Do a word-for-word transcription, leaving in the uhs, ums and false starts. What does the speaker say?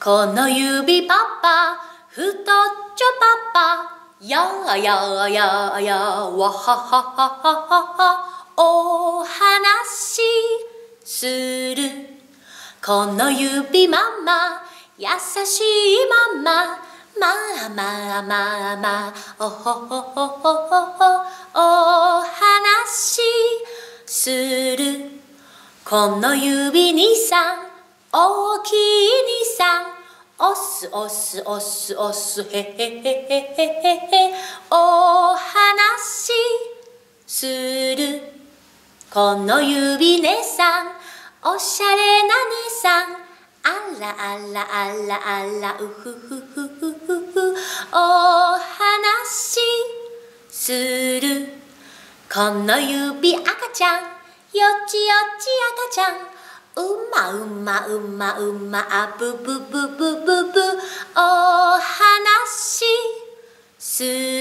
この指パパ太っちょパパやあやあやあやわはははははお話するこの指ママ優しいママまあまあまあまあおほほほほほほお話するこの指にさん大きいにさんおすおすおすおすへへへへへへお話するこの指ねさんおしゃれなねさんあらあらあらあらうふふふふふふお話するこの指赤ちゃんよちよち赤ちゃんうまうまうまうまあぶぶぶぶぶぶお話する